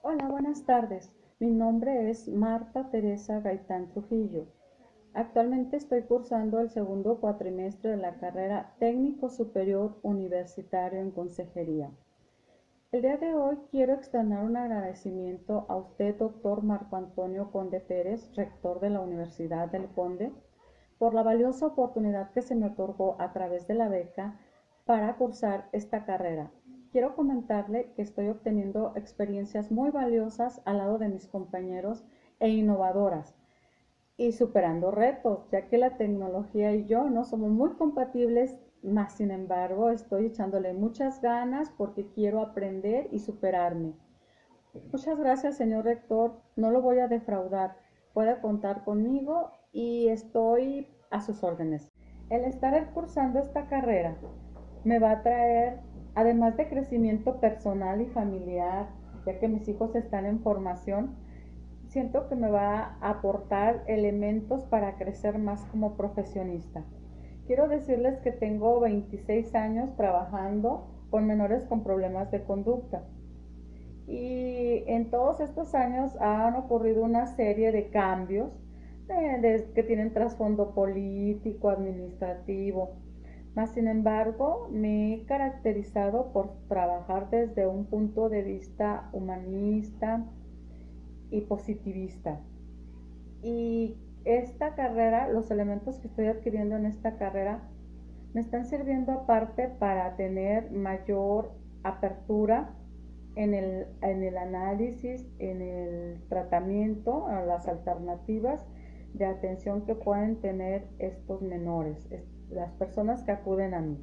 Hola, buenas tardes. Mi nombre es Marta Teresa Gaitán Trujillo. Actualmente estoy cursando el segundo cuatrimestre de la carrera Técnico Superior Universitario en Consejería. El día de hoy quiero externar un agradecimiento a usted, doctor Marco Antonio Conde Pérez, rector de la Universidad del Conde, por la valiosa oportunidad que se me otorgó a través de la beca para cursar esta carrera. Quiero comentarle que estoy obteniendo experiencias muy valiosas al lado de mis compañeros e innovadoras y superando retos, ya que la tecnología y yo no somos muy compatibles, más sin embargo estoy echándole muchas ganas porque quiero aprender y superarme. Muchas gracias, señor rector, no lo voy a defraudar, puede contar conmigo y estoy a sus órdenes. El estar cursando esta carrera me va a traer, además de crecimiento personal y familiar, ya que mis hijos están en formación, siento que me va a aportar elementos para crecer más como profesionista. Quiero decirles que tengo 26 años trabajando con menores con problemas de conducta. Y en todos estos años han ocurrido una serie de cambios que tienen trasfondo político, administrativo. Mas, sin embargo, me he caracterizado por trabajar desde un punto de vista humanista y positivista. Y esta carrera, los elementos que estoy adquiriendo en esta carrera, me están sirviendo aparte para tener mayor apertura en el análisis, en el tratamiento, a las alternativas de atención que pueden tener estos menores, las personas que acuden a mí.